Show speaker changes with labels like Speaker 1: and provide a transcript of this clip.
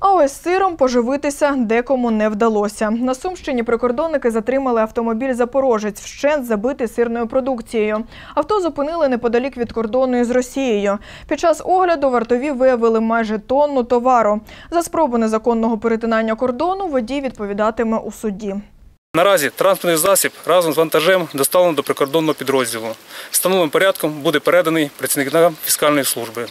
Speaker 1: А ось сиром поживитися декому не вдалося. На Сумщині прикордонники затримали автомобіль «Запорожець», вщент забитий сирною продукцією. Авто зупинили неподалік від кордону із Росією. Під час огляду вартові виявили майже тонну товару. За спробу незаконного перетинання кордону водій відповідатиме у суді.
Speaker 2: Наразі транспортний засіб разом з вантажем доставлено до прикордонного підрозділу. Встановленим порядком буде переданий працівникам фіскальної служби.